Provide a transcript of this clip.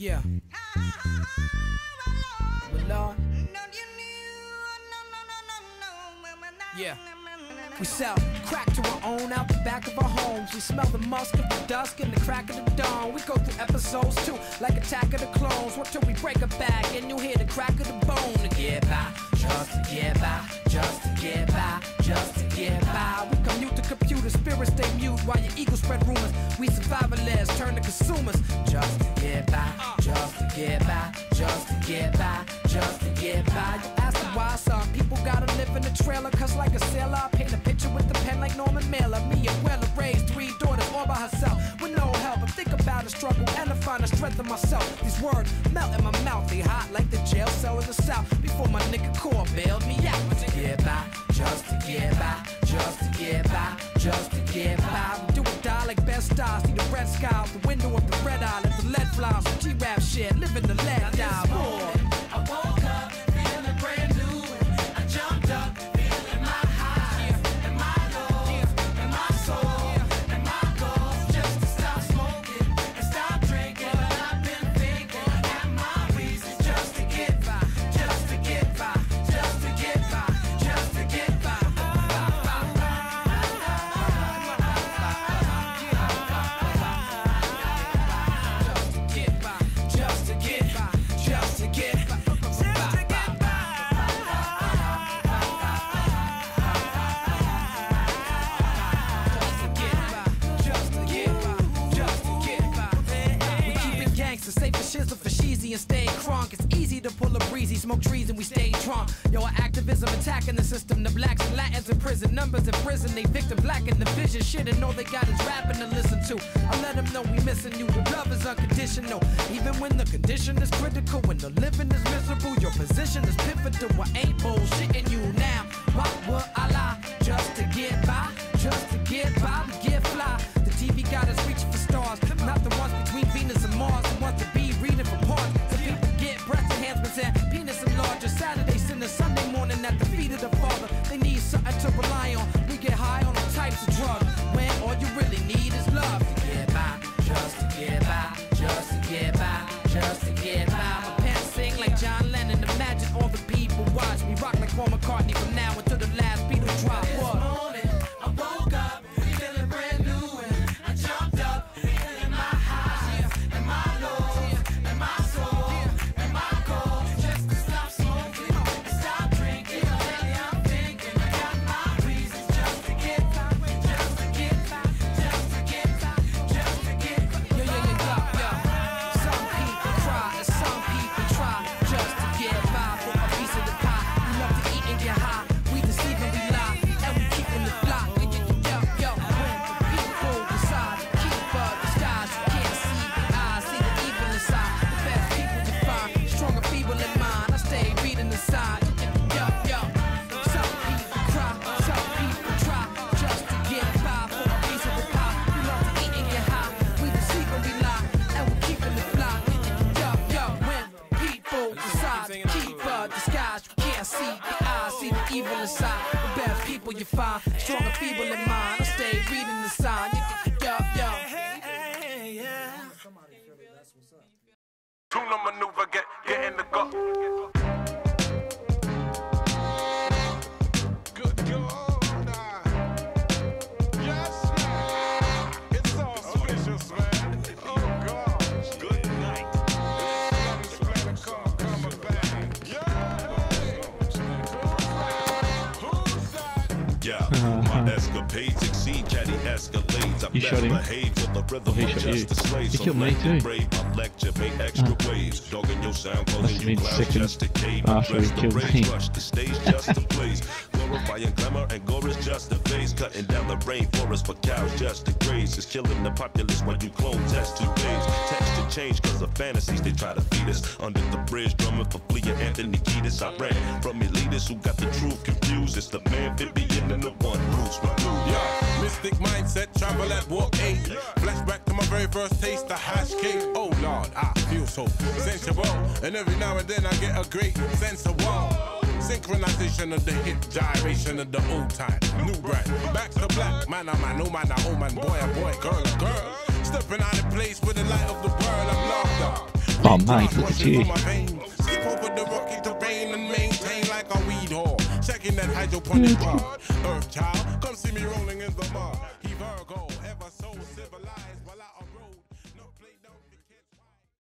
Yeah. Well, Lord. Yeah. We sell crack to our own out the back of our homes. We smell the musk of the dusk and the crack of the dawn. We go through episodes too, like Attack of the Clones. What till we break a back and you hear the crack of the bone. To get by, just to get by, just to get by, just to get by. We commute to computers, spirits stay mute while your ego spread rumors. We survivalists turn to consumers. Just to get by, just to get by, just to get by, just to get by. You ask them why some people gotta live in the trailer, cause like a sailor I paint a picture with the pen like Norman Mailer. Me and Weller raised 3 daughters all by herself with no help. I think about the struggle and to find the strength in myself. These words melt in my mouth, they hot like the jail cell in the south. Before my nigga Core bailed me out. To get by, just to get by, just to get by, just to get by. We do or die like best stars. See the red sky out the window of the red eye. Let the lead fly on some G-rap shit. Living the lead die. I woke up feeling brand new. I jumped up feeling my highs and my lows and my soul and my goals. Just to stop smoking and stop drinking. But I've been thinking and my reasons just to get by, just to get by, just to get by, just to get by. Just to get by, just to get by. Safe for shizzle for sheezy and stay crunk. It's easy to pull a breezy, smoke trees and we stay drunk. Yo, our activism attacking the system. The blacks and Latins in prison, numbers in prison. They victim black in the vision. Shit, and all they got is rapping to listen to. I let them know we missing you. The love is unconditional, even when the condition is critical. When the living is miserable, your position is pivotal. I ain't bullshitting you now. Why would I lie? Just to get by, just to get by, we get fly. The TV got us reaching for stars, not the ones between Venus and Mars. The ones to be reading for parts. The people get breast enhancements and penis enlarger. Saturday, Sunday, Sunday morning at the feet of the Father. They need something to rely on. We get high on all types of drugs when all you really need is love. To get by, just to get by, just to get by, just to get by. My pants sing like John Lennon. Imagine all the people watch me rock like Paul McCartney from now until the last Beatles drop. What? I woke up feeling brand new and I jumped up feeling my highs and my lows and my soul and my goals. Just to stop smoking and stop drinking. Lately I'm thinking I got my reasons just to get by, just to get by, just to get by, just to get by. Yo. Some people cry and some people try just to get by for a piece of the pie. We love to eat and get high. We deceive and we lie, and we keeping the fly. Yo, when the people decide to keep disguise, you can't see the eyes, see the evil inside. The best people you find, strong and feeble in mind. I stay reading the sign. Yo. Some people cry, some people try just to get by for a piece of the pie. We love to eat and get high. We deceive and we lie, and we keeping the fly. Yo, when people decide to keep disguise, you can't see the eyes, see the evil inside. The best people you find, strong and feeble in mind. I stay reading the sign. Yo. Tuna maneuver, get in the go. Good God. Yes, man. It's auspicious, man. Oh, gosh. Good night. It's coming back. Who's that? Yeah, my escapades exceed caddy escalades. I You shot him. behave with the rhythm He of shot just you. a slave. He So killed me let too. me brave my lecture, make extra waves. Dogging your sound, Must calling have you been clowns second just to cave. after he Dress the killed rage, me. rush the stage just to blaze. Glorifying glamour and gore is just a phase. Cutting down the rainforest for cows just to graze. It's killing the populace when you clone test 2 days. Texture change cause of fantasies they try to feed us. Under the bridge drumming for fleeing Anthony Kiedis. I ran from elitists who got the truth confused. It's the man amphibian and the one roots with blue. Yeah, mystic mindset, travel at walk 8. Flashback to my very first taste of hash cake. Oh Lord, I feel so sensual. And every now and then I get a great sense of wow. Synchronization of the hip, gyration of the old time. New brand, back to black. Man, oh man, boy, oh boy, girl, oh girl. Stepping out of place with the light of the world. I'm locked up. Oh, my piace. Skip over the rocky terrain and maintain like a weed whore. Checking that hydroponic bar. Earth child, come see me rolling in the mud. He Virgo.